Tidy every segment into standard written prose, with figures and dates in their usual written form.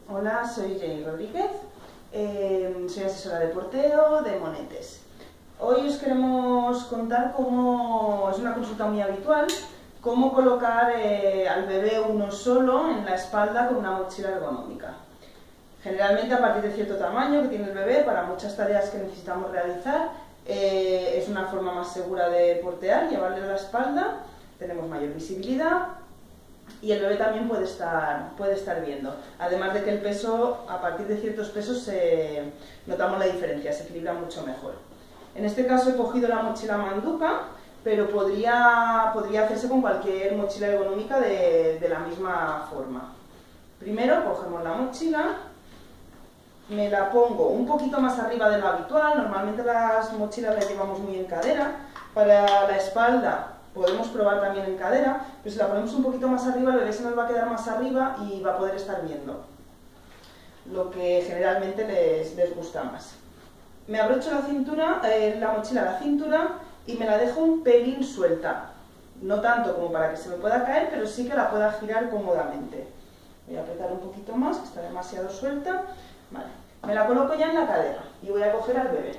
Hola, soy Jenny Rodríguez, soy asesora de porteo de Monetes. Hoy os queremos contar cómo, es una consulta muy habitual, cómo colocar al bebé uno solo en la espalda con una mochila ergonómica. Generalmente a partir de cierto tamaño que tiene el bebé, para muchas tareas que necesitamos realizar, es una forma más segura de portear, llevarle a la espalda, tenemos mayor visibilidad y el bebé también puede estar viendo. Además de que el peso, a partir de ciertos pesos notamos la diferencia, se equilibra mucho mejor. En este caso he cogido la mochila Manduka, pero podría hacerse con cualquier mochila ergonómica de la misma forma. Primero cogemos la mochila, me la pongo un poquito más arriba de lo habitual. Normalmente las mochilas las llevamos muy en cadera. Para la espalda podemos probar también en cadera, pero si la ponemos un poquito más arriba, el bebé se nos va a quedar más arriba y va a poder estar viendo lo que generalmente les gusta más. Me abrocho la cintura, la mochila a la cintura y me la dejo un pelín suelta. No tanto como para que se me pueda caer, pero sí que la pueda girar cómodamente. Voy a apretar un poquito más, que está demasiado suelta. Vale. Me la coloco ya en la cadera y voy a coger al bebé.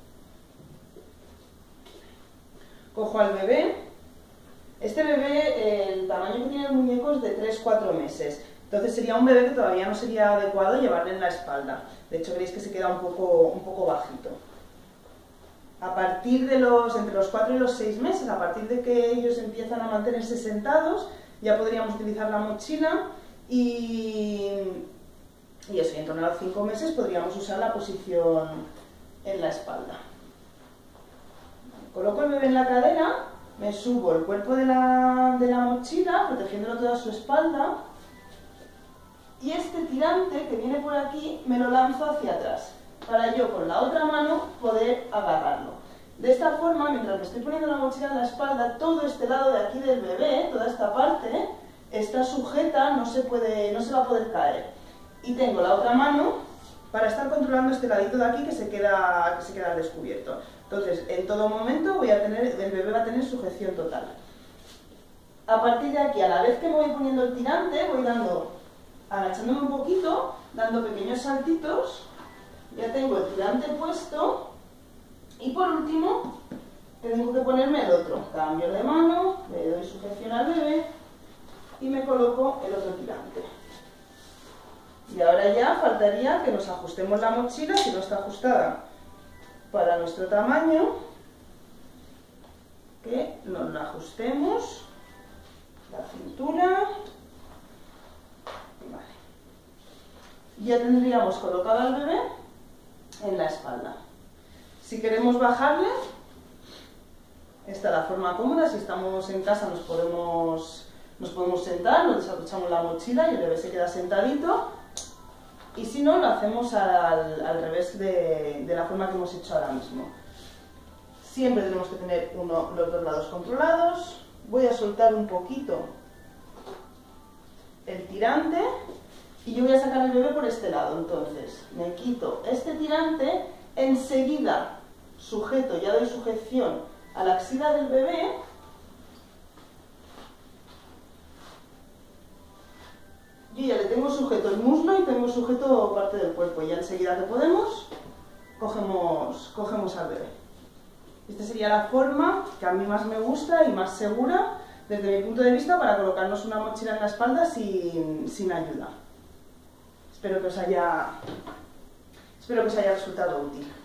Cojo al bebé. Este bebé, el tamaño que tiene el muñeco es de 3-4 meses. Entonces sería un bebé que todavía no sería adecuado llevarle en la espalda. De hecho, veréis que se queda un poco bajito. A partir de entre los 4 y los 6 meses, a partir de que ellos empiezan a mantenerse sentados, ya podríamos utilizar la mochila y eso, y en torno a los 5 meses podríamos usar la posición en la espalda. Coloco el bebé en la cadera, me subo el cuerpo de la mochila, protegiéndolo toda su espalda, y este tirante que viene por aquí me lo lanzo hacia atrás, para yo con la otra mano poder agarrarlo. De esta forma, mientras me estoy poniendo la mochila en la espalda, todo este lado de aquí del bebé, toda esta parte, está sujeta, no se va a poder caer. Y tengo la otra mano para estar controlando este ladito de aquí que se queda al descubierto. Entonces, en todo momento el bebé va a tener sujeción total. A partir de aquí, a la vez que me voy poniendo el tirante, voy agachándome un poquito, dando pequeños saltitos. Ya tengo el tirante puesto. Y por último, tengo que ponerme el otro. Cambio de mano, le doy sujeción al bebé y me coloco el otro tirante. Y ahora ya faltaría que nos ajustemos la mochila, si no está ajustada para nuestro tamaño, que nos la ajustemos, la cintura. Vale. Ya tendríamos colocado al bebé en la espalda. Si queremos bajarle, esta es la forma cómoda. Si estamos en casa nos podemos sentar, nos desabrochamos la mochila y el bebé se queda sentadito. Y si no, lo hacemos al revés de la forma que hemos hecho ahora mismo. Siempre tenemos que tener los dos lados controlados. Voy a soltar un poquito el tirante y yo voy a sacar el bebé por este lado. Entonces, me quito este tirante, enseguida sujeto, ya doy sujeción a la axila del bebé. Yo ya le tengo sujeto el muslo y tengo sujeto parte del cuerpo. Y ya enseguida que podemos, cogemos al bebé. Esta sería la forma que a mí más me gusta y más segura, desde mi punto de vista, para colocarnos una mochila en la espalda sin ayuda. Espero que os haya resultado útil.